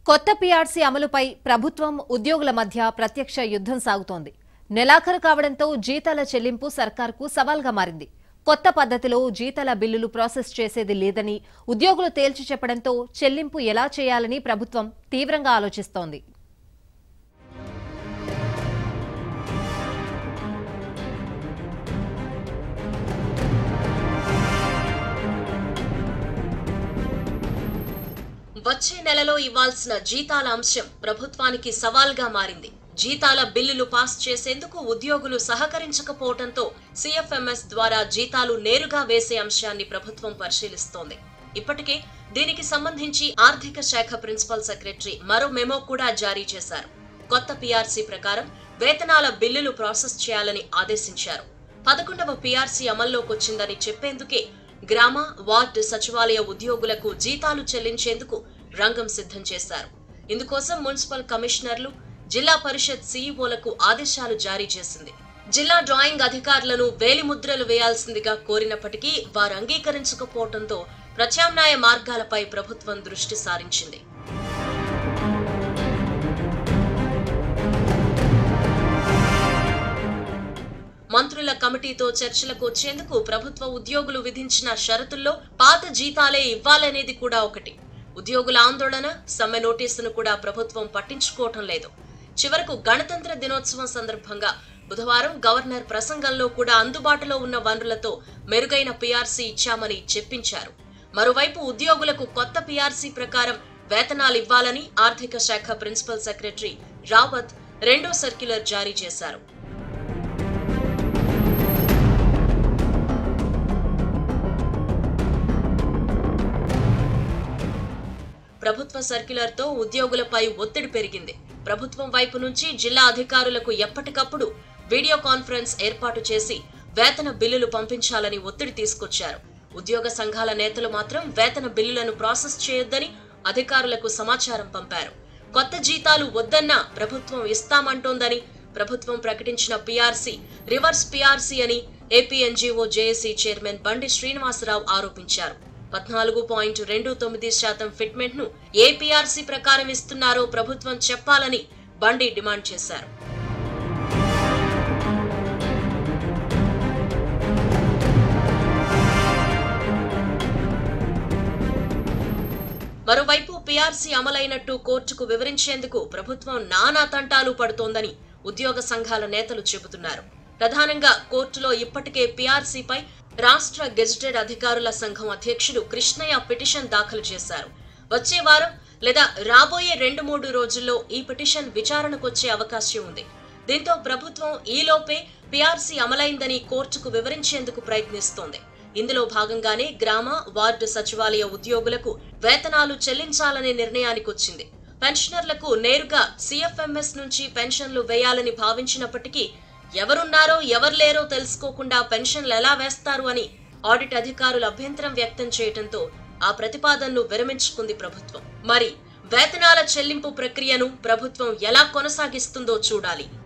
కొత్త పీఆర్సీ అమలుపై ప్రభుత్వం ఉద్యోగుల మధ్య ప్రత్యక్ష యుద్ధం సాగుతోంది. నెలాఖరు కావడంతో జీతాల చెల్లింపు సర్కార్కు సవాల్గా మారింది. కొత్త పద్ధతిలో జీతాల బిల్లులు ప్రాసెస్ చేసేది లేదని ఉద్యోగులు తేల్చి చెప్పడంతో చెల్లింపు ఎలా చేయాలని ప్రభుత్వం తీవ్రంగా ఆలోచిస్తోంది. వచ్చే నెలలో ఇవ్వాల్సిన జీతాల అంశం ప్రభుత్వానికి సవాల్గా మారింది. జీతాల బిల్లులు పాస్ చేసేందుకు ఉద్యోగులు సహకరించకపోవడంతో సిఎఫ్ఎంఎస్ ద్వారా జీతాలు నేరుగా వేసే అంశాన్ని ప్రభుత్వం పరిశీలిస్తోంది. ఇప్పటికే దీనికి సంబంధించి ఆర్థిక శాఖ ప్రిన్సిపల్ సెక్రటరీ మరో మెమో కూడా జారీ చేశారు. కొత్త పీఆర్సీ ప్రకారం వేతనాల బిల్లులు ప్రాసెస్ చేయాలని ఆదేశించారు. 11వ పీఆర్సీ అమల్లోకి వచ్చిందని చెప్పేందుకే గ్రామ, వార్డు సచివాలయ ఉద్యోగులకు జీతాలు చెల్లించేందుకు రంగం సిద్ధం చేశారు. ఇందుకోసం మున్సిపల్ కమిషనర్లు, జిల్లా పరిషత్ సీఈఓలకు ఆదేశాలు జారీ చేసింది. జిల్లా డ్రాయింగ్ అధికారులను వేలిముద్రలు వేయాల్సిందిగా కోరినప్పటికీ వారు అంగీకరించకపోవడంతో ప్రత్యామ్నాయ మార్గాలపై ప్రభుత్వం దృష్టి సారించింది. మంత్రుల కమిటీతో చర్చలకు వచ్చేందుకు ప్రభుత్వ ఉద్యోగులు విధించిన షరతుల్లో పాత జీతాలే ఇవ్వాలనేది కూడా ఒకటి. ఉద్యోగుల ఆందోళన, సమ్మె నోటీసును కూడా ప్రభుత్వం పట్టించుకోవటం లేదు. చివరకు గణతంత్ర దినోత్సవం సందర్భంగా బుధవారం గవర్నర్ ప్రసంగంలో కూడా అందుబాటులో ఉన్న వనరులతో మెరుగైన పీఆర్సీ ఇచ్చామని చెప్పించారు. మరోవైపు ఉద్యోగులకు కొత్త పీఆర్సీ ప్రకారం వేతనాలు ఇవ్వాలని ఆర్థిక శాఖ ప్రిన్సిపల్ సెక్రటరీ రావత్ రెండో సర్క్యులర్ జారీ చేశారు. ప్రభుత్వ సర్క్యులర్ తో ఉద్యోగులపై ఒత్తిడి పెరిగింది. ప్రభుత్వం వైపు నుంచి జిల్లా అధికారులకు ఎప్పటికప్పుడు వీడియో కాన్ఫరెన్స్ ఏర్పాటు చేసి వేతన బిల్లులు పంపించాలని ఒత్తిడి తీసుకొచ్చారు. ఉద్యోగ సంఘాల నేతలు మాత్రం వేతన బిల్లులను ప్రాసెస్ చేయొద్దని అధికారులకు సమాచారం పంపారు. కొత్త జీతాలు వద్దన్నా ప్రభుత్వం ఇస్తామంటోందని ప్రభుత్వం ప్రకటించిన పీఆర్సీ రివర్స్ పీఆర్సీ అని APNGO JAC chairman Bandi Srinivasa Rao ఆరోపించారు. 14.29% ఫిట్మెంట్ ను ఏ పీఆర్సీ ప్రకారం ఇస్తున్నారో ప్రభుత్వం చెప్పాలని బండి డిమాండ్ చేశారు. మరోవైపు పీఆర్సీ అమలైనట్టు కోర్టుకు వివరించేందుకు ప్రభుత్వం నానా తంటాలు పడుతోందని ఉద్యోగ సంఘాల నేతలు చెబుతున్నారు. ప్రధానంగా కోర్టులో ఇప్పటికే పీఆర్సీపై రాష్ట్ర గెజిటెడ్ అధికారుల సంఘం అధ్యక్షుడు కృష్ణయ్య పిటిషన్ దాఖలు చేశారు. వచ్చే వారం లేదా రాబోయే 2-3 రోజుల్లో ఈ పిటిషన్ విచారణకొచ్చే అవకాశం ఉంది. దీంతో ప్రభుత్వం ఈలోపే పీఆర్సీ అమలైందని కోర్టుకు వివరించేందుకు ప్రయత్నిస్తోంది. ఇందులో భాగంగానే గ్రామ, వార్డు సచివాలయ ఉద్యోగులకు వేతనాలు చెల్లించాలనే నిర్ణయానికొచ్చింది. పెన్షనర్లకు నేరుగా సిఎఫ్ఎంఎస్ నుంచి పెన్షన్లు వేయాలని భావించినప్పటికీ ఎవరున్నారో ఎవరు లేరో తెలుసుకోకుండా పెన్షన్లు ఎలా వేస్తారు అని ఆడిట్ అధికారులు అభ్యంతరం వ్యక్తం చేయడంతో ఆ ప్రతిపాదనను విరమించుకుంది ప్రభుత్వం. మరి వేతనాల చెల్లింపు ప్రక్రియను ప్రభుత్వం ఎలా కొనసాగిస్తుందో చూడాలి.